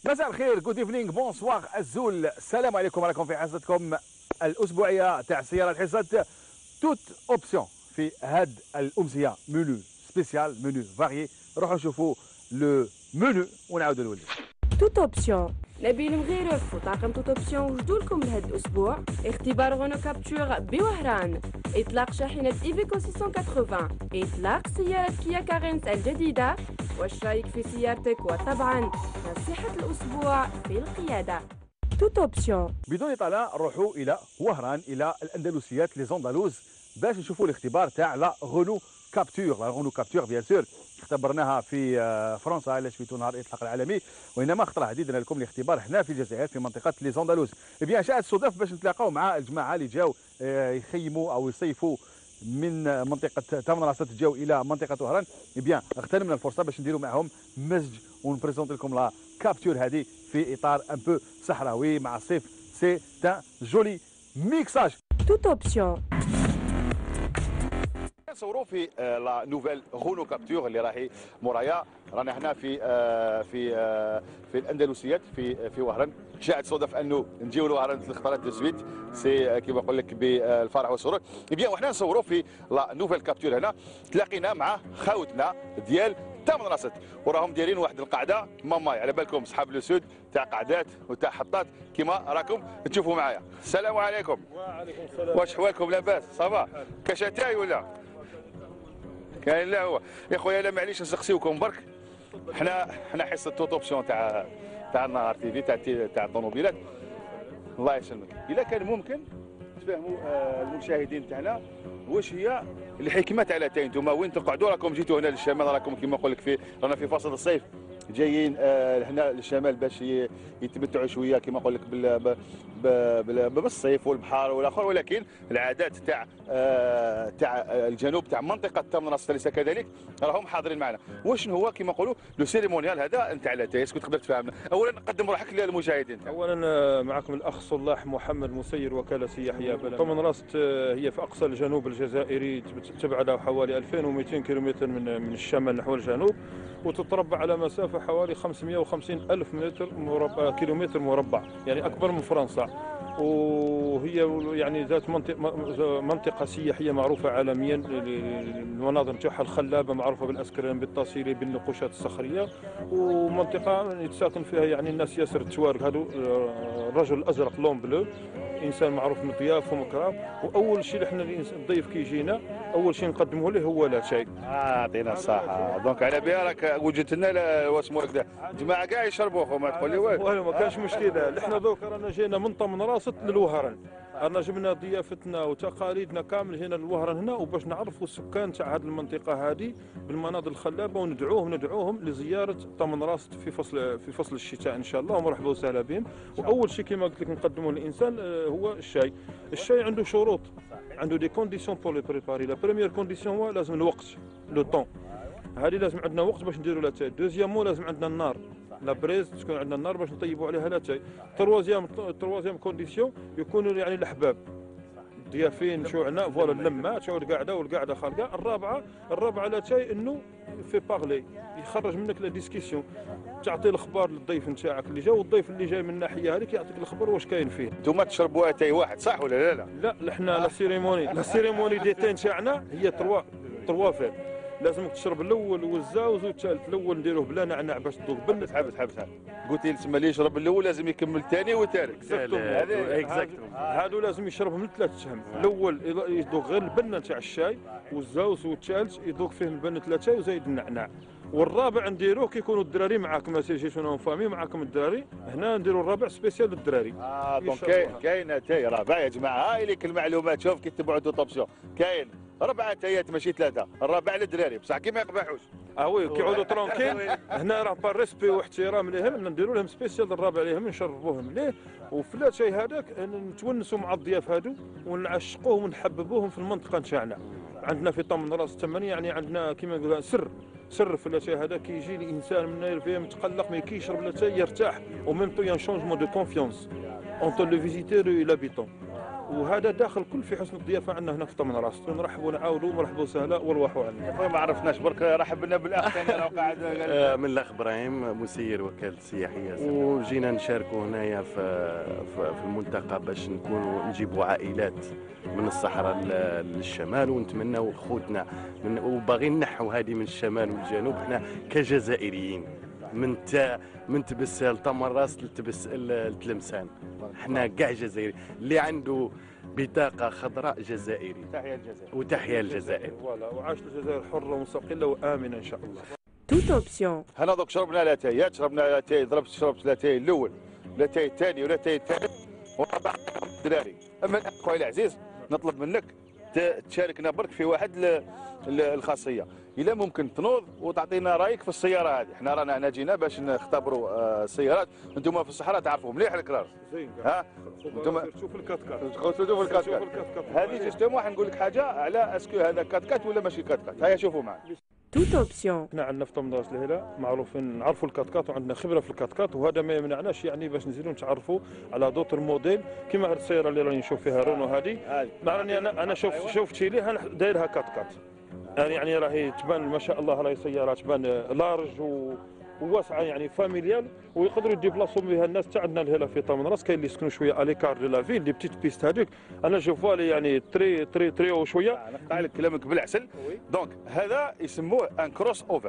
مساء الخير، جود ايفنينغ، بونسوار، الزول، السلام عليكم. راكم في حصتكم الاسبوعيه تاع سياره حصه توت اوبسيون. في هاد الامسيه منو سبيسيال، منو فاريي. روحوا نشوفوا لو منو ونعاودوا نولي. توت اوبسيون. نبيل مغيرف وطاقم توت اوبسيون وجدوا لكم لهذا الاسبوع اختبار غونو كابتور بوهران، اطلاق شاحنه ايفيكو 680، اطلاق سياره كيا كارينز الجديده. واش رايك في سيارتك؟ وطبعا نصيحه الاسبوع في القياده. توت اوبسيون. بدون اطاله نروحوا الى وهران، الى الاندلسيات لي زوندالوز، باش نشوفوا الاختبار تاع لا غونو كابتور. لا غونو كابتور بيان سور اختبرناها في فرنسا على شفيتو نهار الاطلاق العالمي، وانما خطره جديده لكم الاختبار هنا في الجزائر في منطقه لي زوندالوز. بيان شاءت الصدف باش نتلاقاو مع الجماعه اللي جاو يخيموا او يصيفوا من منطقه تامن راسات، جاو الى منطقه وهران. بيان اغتنمنا الفرصه باش نديروا معهم مزج ونبريزونت لكم لا كابتور هذه في اطار ان بو صحراوي مع الصيف. سي ان جولي ميكساج. توت اوبسيون. نصوروا في لا نوفيل غونو كابتور اللي راهي مورايا. رانا هنا في الاندلسيات في وهران. شاعت صدف انه نجيو لوهران الخطرات دو سويت، سي كيما نقول لك بالفرح والسرور. بيان وحنا نصوروا في لا نوفيل كابتور هنا تلاقينا مع خاوتنا ديال تامن راسات، وراهم دايرين واحد القاعده ماماي، على بالكم صحاب لو سود تاع قعدات وتاع حطات كيما راكم تشوفوا معايا. السلام عليكم. وعليكم السلام. واش حوالكم؟ لاباس؟ صافا؟ كشتاي ولا؟ كاين لا هو يا خويا. لا معليش نسقسيوكم برك، حنا حصه توت اوبسيون تاع النهار تي في تاع الطوموبيلات. الله يسلمك، اذا كان ممكن تفهموا المشاهدين تاعنا واش هي الحكمه تاع لا تاي. انتم وين تقعدوا؟ راكم جيتوا هنا للشمال، راكم كيما نقول لك رانا في فصل الصيف، جايين هنا للشمال باش يتمتعوا شويه كيما نقول لك بالصيف والبحر والاخر، ولكن العادات تاع الجنوب تاع منطقه تامن راسات ليس كذلك راهم حاضرين معنا. واش هو كيما نقولوا لو سيريمونيال هذا نتاع لا تاي؟ اسكو تقدر تفهمنا؟ اولا قدم روحك للمشاهدين. اولا معكم الاخ صلاح محمد مسير، وكاله سياحيه بلد تامن راست. هي في اقصى الجنوب الجزائري، تبعد حوالي 2200 كيلومتر من الشمال نحو الجنوب، وتتربع على مسافه حوالي 550 الف كيلومتر مربع، يعني اكبر من فرنسا. وهي يعني ذات منطقه سياحيه معروفه عالميا. المناظر تاعها الخلابه معروفه بالاسكران بالتصيري بالنقوشات الصخريه، ومنطقه يتساكن فيها يعني الناس ياسر التوارق. هذا الرجل الازرق لون بلو، انسان معروف مضياف ومكرم. واول شيء احنا الضيف كي يجينا اول شيء نقدمه له هو لا شاي. يعطينا الصحه. دونك على بها راك وجدت لنا واسمو هكذا جماعه كاع يشربوا خو، ما تقول لي والو. ما كانش مشكله. احنا دوك رانا جينا من طمن راست للوهران، رانا جبنا ضيافتنا وتقاليدنا كامل هنا للوهران هنا، وباش نعرفوا السكان تاع هذه المنطقه هذه بالمناظر الخلابه، وندعوهم لزياره طمن راست في فصل الشتاء ان شاء الله، ومرحبا وسهلا بهم. واول شيء كما قلت لك نقدمه للانسان هو الشاي. الشاي عنده شروط، عنده دي كونديسيون بور لو بريباري. لا بروميير كونديسيون هو لازم الوقت، لو طون. هذه لازم عندنا وقت باش نديروا لا تاي. دوزيامون لازم عندنا النار، لا بريز تكون عندنا النار باش نطيبوا عليها لا تاي. تروازيام كونديسيون يكونوا يعني الاحباب ضيافين شوعنا فوالا اللمه تشعر والقاعده خارجه. الرابعه لا تاي انه في بارلي، يخرج منك لا ديسكسيون، تعطي الاخبار للضيف نتاعك اللي جا، والضيف اللي جاي من الناحيه هذيك يعطيك الخبر واش كاين فيه. انتم تشربوا اتاي واحد صح ولا لا؟ لا احنا لا سيريموني دي تاي تاعنا هي تروا فير. لازمك تشرب الاول والزاوز والثالث. الاول نديروه بلا نعناع باش تذوق بنت. حبس قلت لي تسمى اللي يشرب الاول لازم يكمل الثاني والثالث. هادو لازم يشربهم من 3 شهور. الاول يذوق غير البنه تاع الشاي والزاوز، والثالث يذوق فيه البنه لا تاي وزايد النعناع. والرابع نديروه كيكونوا الدراري معاكم، ما جيتونا فامي معاكم الدراري، هنا نديروا الرابع سبيسيال للدراري. دونك كاين اتاي رابع يا جماعه. هاي لك المعلومات. شوف كي تبعوا توت اوبسيون كاين 4 اتايات ماشي 3. الرابع للدراري بصح كي ما يقبحوش. وي كيعودوا ترونكيل. هنا راه بار ريسبي واحترام لهم، نديروا لهم سبيسيال الرابع لهم، نشربوهم ليه. وفي لا شاي هذاك نتونسوا مع الضياف هادو ونعشقوهم ونحببوهم في المنطقه نتاعنا. عندنا في طمن راس 8 يعني عندنا كيما نقولوا سر في لاتاي هذا. كي يجي الانسان من ناير متقلق ما كيشرب لاتاي يرتاح، وميم طو يان شونجمون دو كونفيونس اونتر لو فيزيتور و لابيتون. وهذا داخل كل في حسن الضيافه عندنا هنا في طمن راس. نرحبوا ونعاودوا مرحبا وسهلا والواحوا عنا. ما عرفناش برك رحب بنا بالاخ ثاني راه قاعد من الاخ ابراهيم مسير وكاله السياحيه، وجينا نشاركوا هنايا في الملتقى باش نكونوا نجيبوا عائلات من الصحراء للشمال، ونتمنوا خوتنا وباغيين نحوا هذه من الشمال والجنوب. احنا كجزائريين من تبس لطمراس لتبس لتلمسان، احنا كاع جزائري اللي عنده بطاقه خضراء جزائري. تحيه الجزائر وتحيه الجزائر. فوالا، وعاش الجزائر حره ومستقله وامنه ان شاء الله. توت اوبسيون. هنا دوك شربنا لاتايات، شربنا لاتاي، شربت لاتاي الاول، لاتاي الثاني ولاتاي الثالث ورابع الدراري. اما الان خويا العزيز نطلب منك تشاركنا برك في واحد الخاصيه، الا ممكن تنوض وتعطينا رايك في السياره هذه. احنا رانا جينا باش نختبروا السيارات، انتم في الصحراء تعرفوا مليح الكراس. زين ها انتم شوف الكاتكات، شوفوا الكاتكات هذه. جوستومون حنقول لك حاجه على اسكو هذا كاتكات ولا ماشي كاتكات. هيا شوفوا معنا. توت اوبسيون. احنا عندنا في طمراس الهلا معروفين نعرفوا الكاتكات وعندنا خبره في الكاتكات، وهذا ما يمنعناش يعني باش نزيدوا نتعرفوا على دوتر موديل كيما هذه السياره اللي راني نشوف فيها رونو هذه. مع راني انا شفت شي ليها دايرها كاتكات، يعني راهي تبان ما شاء الله، راهي سياره تبان لارج وواسعه يعني فاميليال، ويقدروا يديبلاصوا بها الناس تاع عندنا الهلا في طمراس. كاين اللي يسكنوا شويه اليكار دو لا فيل، دي بتيت بيست هذيك انا شوفوا لي يعني تري وشويه. نقطع لك كلامك بالعسل. دونك هذا يسموه ان كروس اوفر.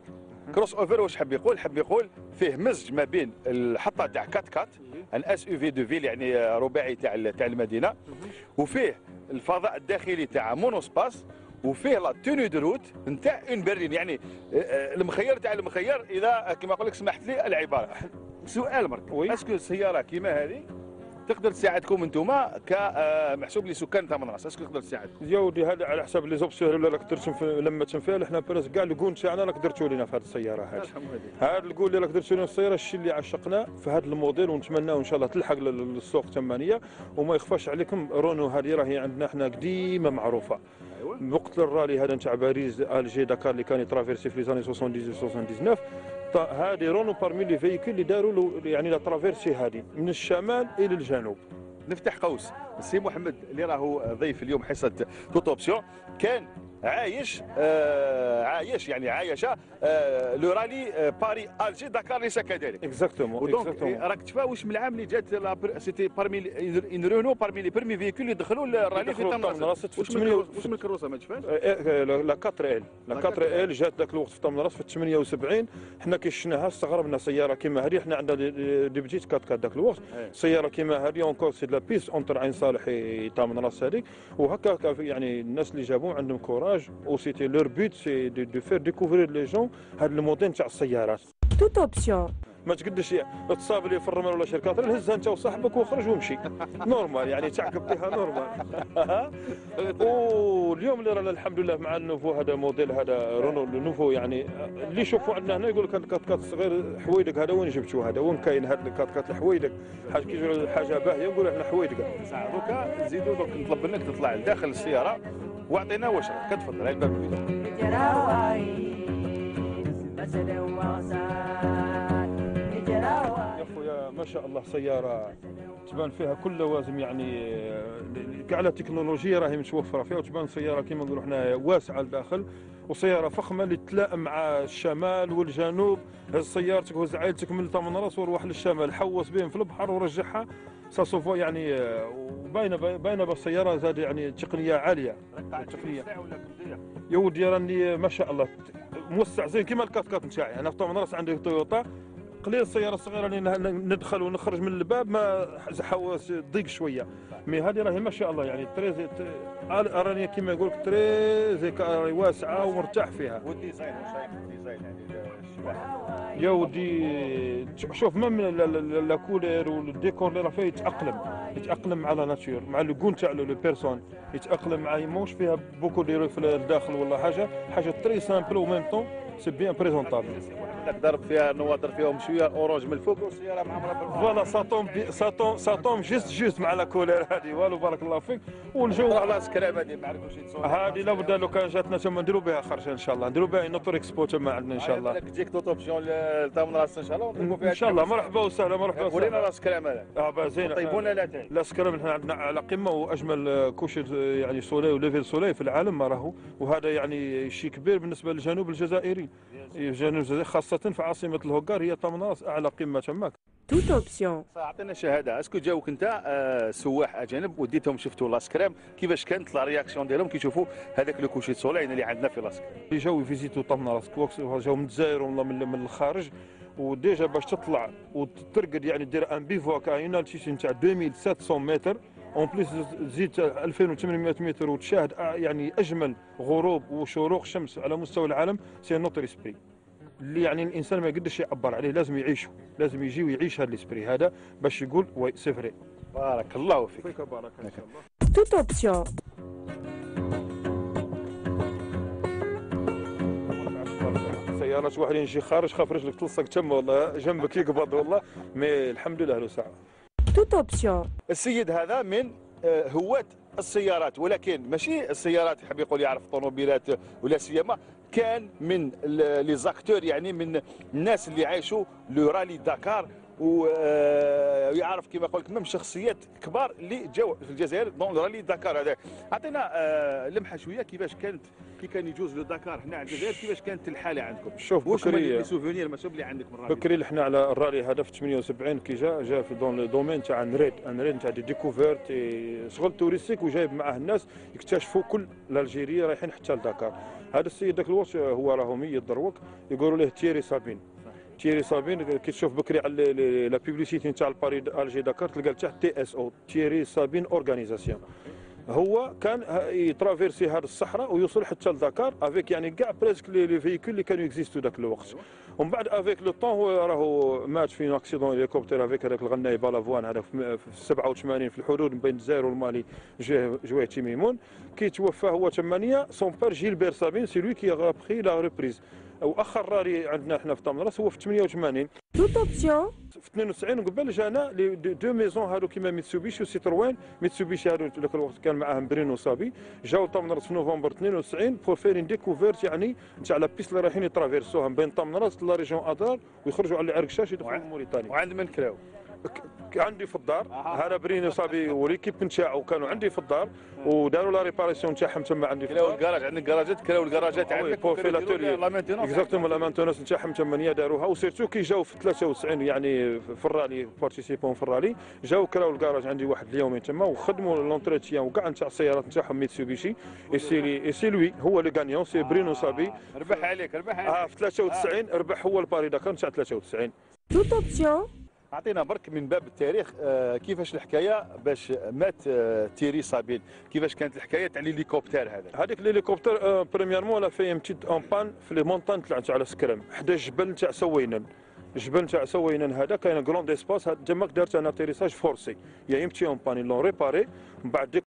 كروس اوفر واش حب يقول؟ حب يقول فيه مزج ما بين الحطه تاع كات كات، ان اس يو في دو فيل يعني رباعي تاع المدينه، وفيه الفضاء الداخلي تاع مونوسباس، وفيه لا توني دو روت نتاع اون برلين، يعني المخير تاع المخير. اذا كما نقول لك سمحت لي العباره. سؤال مرك، اسكو السياره كيما هذه تقدر تساعدكم انتم كمحسوب لسكان طمراس؟ اسكو تقدر تساعدكم؟ يا ودي هذا على حساب لي زوبسيون ولا قدرت لما تنفعل. احنا برز كاع الكون تاعنا راك درتوا لنا في هذه السياره هذه. هذا الكون اللي راك درتوا لنا في السياره، الشيء اللي عشقناه في هذا الموديل، ونتمناو ان شاء الله تلحق للسوق ثمانيه. وما يخفاش عليكم رونو هذه راهي عندنا احنا قديمه معروفه. وقت الرالي هذا نتاع باريس الجي داكار اللي كان يترافيرسي في لي زاني 78 79، هذه رونو بارمي لي فيكول اللي داروا يعني لا ترافيرسي هذه من الشمال الى الجنوب. نفتح قوس. السي محمد اللي راهو ضيف اليوم حصه توت اوبسيون كان عايش يعني عايش لو رالي باري الجي داكار ليس كذلك. اكزاكتومون. راك تشوف واش من العام اللي جات سيتي بارمي ان رونو بارمي لي بريمي فيكول اللي دخلوا الرالي في طمراس. واش من الكروسه ما تشفاش؟ لا 4 ال، لا 4 ال جات ذاك الوقت في طمراس في 78. حنا كي شفناها استغربنا، سياره كيما هذه. حنا عندنا دي بتيت كات ذاك الوقت، سياره كيما هذه اونكور سي لا بيست اونتر عين صالح طمراس هذيك. وهكا يعني الناس اللي جابوهم عندهم كوراج، و سيتي لور بوت سي دو فير ديكوفرير لي جون هذا الموديل تاع السيارات. توت اوبسيون. ما تقدش تصاب لي في الرمل ولا شركات، هزها انت وصاحبك وخرج ومشي نورمال، يعني تعقب بها نورمال. واليوم اللي رانا الحمد لله مع النوفو هذا موديل هذا رونو النوفو، يعني اللي يشوفوا عندنا هنا يقول لك الكات الصغير حويدك هذا وين جبتوه؟ هذا وين كاين هذا الكات الحويدك؟ حاجه كي حاجه باهيه نقولوا احنا حويدك. دوكا نزيدوا دوك نطلب منك تطلع لداخل السياره واعطينا واشرب. كتفضل، هاي الباب مفتوح. يا خويا ما شاء الله سياره تبان فيها كل لوازم، يعني كاع لا تكنولوجيا راهي متوفره فيها، وتبان سياره كيما نقولوا احنا واسعه لداخل، وسياره فخمه اللي تلائم مع الشمال والجنوب. هز سيارتك وهز عائلتك من طمراس وروح للشمال، حوس بهم في البحر ورجعها ساسوفو يعني. باينه بالسياره زاد يعني تقنيه عاليه. تقنيه يا ودي راني ما شاء الله موسع زين كيما الكاتكات نتاعي. انا في طمراس عندي تويوتا قليل، السياره الصغيره اللي ندخل ونخرج من الباب ما حواس ضيق شويه. مي هذه راهي ما شاء الله يعني تري راني كيما يقول لك تري واسعه ومرتاح فيها. والديزاين واش رايك في الديزاين يعني الشباح؟ يا ودي شوف من لا كولير والديكور اللي راه فيه يتاقلم مع لا ناتور، مع الكون تاع لو بيرسون، يتاقلم مع موش فيها بوكو ديرو في الداخل ولا حاجه تري سامبل و ميم طون سي بيان بريزونطابل. عندك ضرب فيها النواظر فيهم شويه اورانج من الفوق والسياره معمره بالفضل. فوالا ساتوم جوست مع لا كولير هذه والو بارك الله فيك. والجو خلاص كلام هذه ما عرفوش يتصور هذه لابد لو كان جاتنا تما نديروا بها خرجه ان شاء الله، نديروا بها نوتور اكسبو تما عندنا ان شاء الله. تجيك توتوبسيون لتامن راس ان شاء الله ونطيبوا فيها ان شاء الله. مرحبا وسهلا مرحبا وسهلا. ورينا راس كلام هذا زين. طيبونا لا تاي لا سكرام احنا عندنا على قمه واجمل كوشة يعني سولي وليفيل سولي في العالم ما راهو، وهذا يعني شيء كبير بالنسبه للجنوب الجزائري. الجنوب الجزائري خاصه في عاصمه الهوكار هي طامنراس اعلى قمه تماك. Toute option. اعطينا شهاده، اسكو جاوك انت سواح اجانب وديتهم شفتوا لاسكرام كيفاش كانت لا رياكسيون ديالهم كي يشوفوا هذاك لو كوشي سولي اللي عندنا في لاسكرام؟ اللي جاو يفيزيتو طامنراس جاو من الجزائر والله من الخارج، وديجا باش تطلع وترقد يعني دير ان بيفواك اون التيسيون تاع 2700 متر اون بليس تزيد 2800 متر وتشاهد يعني اجمل غروب وشروق شمس على مستوى العالم. سي نوتر اسبري اللي يعني الانسان ما يقدرش يعبر عليه، لازم يعيشه، لازم يجي ويعيش هذا الاسبري هذا باش يقول وي سي فري. بارك الله فيك. فيك بارك ان شاء الله. Toute option. سيارات واحد يجي خارج خاف رجلك تلصق تما والله جنبك يقبض والله، مي الحمد لله له ساعه. Toute option. السيد هذا من هواة السيارات، ولكن ماشي السيارات يحب يقول يعرف طوموبيلات ولا سيما، كان من لي زاكتور يعني من الناس اللي عايشوا لو رالي داكار ويعرف كما قلت ميم شخصيات كبار اللي جاوا في الجزائر دون رالي داكار هذا. عطينا لمحه شويه كيفاش كانت كي كان يجوز لو داكار هنا على الجزائر، كيفاش كانت الحاله عندكم؟ شوف واش هما بكري لي سوفونير ماشي اللي عندك من الرالي؟ بكري احنا على الرالي هذا في 78 كي جا في دون لو دومين تاع نريد تاع دي ديكوفيرت شغل توريستيك، وجايب معاه الناس يكتشفوا كل الجيريه رايحين حتى لداكار. هذا السيد ذاك الوقت هو راهو ميت دروك يقولوا له تيري صابين. تيري صابين كي تشوف بكري على لا بيبليسيتي تاع الباري الجي داكار تلقى تحت تي اس او تيري صابين اورغانيزاسيون. هو كان يترافيرسي هذه الصحراء ويوصل حتى لداكار افيك يعني كاع بريسك لي فيكول اللي كانوا اكزيستو ذاك الوقت. ومن بعد افيك لو طون هو راهو مات في اكسيدون هليكوبتر افيك هذاك الغناي بالافوان هذا في 87 في الحدود بين الجزائر والمالي جويتي ميمون. كي توفى هو 8 سون بار جيلبير صابين سي لوي كي غابخي لا ريبريز. واخر راري عندنا احنا في طامنراس هو في 88. Toute option. في 92 قبل جانا لي دو ميزون هادو كيما ميتسوبيشي وسيتروين. ميتسوبيشي هادو ذاك الوقت كان معاهم برينو صابي، جاو طامنراس في نوفمبر 92 بور فير ان ديكوفيرت يعني تاع لا بيست اللي رايحين يترافيرسوها بين طامنراس لا ريجون ادار ويخرجوا على العرقشاش يدخلوا لموريتانيا. وعند من كلاو؟ عندي في الدار هذا برينو صابي وليكيب نتاعو كانوا عندي في الدار وداروا لا ريباراسيون تاعهم تما عندي في كلاو الدار. الكراج عندك كراجات كلاو الكراجات عندك بور في لاتولي لا مانتينونس اكزاكتومون لا مانتونس نتاعهم تما داروها. وسيرتو كي جاو في 93 يعني في الرالي بارتيسيبون في الرالي جاو كراو الكراج عندي واحد اليومين تما وخدموا لونتروتيان وكاع نتاع السيارات نتاعهم ميتسوبيشي. اي سي لوي هو لو غانيون سي برينو صابي. ربح عليك ربح عليك. في 93 ربح هو الباري داكار نتاع 93. Toute option. اعطينا برك من باب التاريخ كيفاش الحكايه باش مات تيري صابين، كيفاش كانت الحكايه تاع الهليكوبتر هذا؟ هذيك الهليكوبتر بريميرمون لا في بتيت اون بان في لي مونطان تاع سكرام حدا الجبل تاع سوينن. الجبل تاع سوينن هذا كاين كروند اسباس تماك دارت ان اتيريساج فورسي يا يمشي اون بان لون ريباري من بعد